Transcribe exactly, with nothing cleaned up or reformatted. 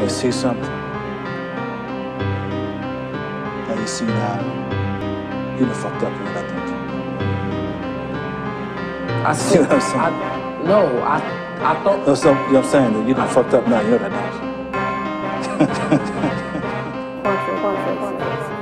see something? Now you see now, you done fucked up with that, don't you? I see what I'm saying? I, no, I, I thought... No, so, you know what I'm saying? That you done fucked up now, you know that, don't you? Portrait, portrait, portrait.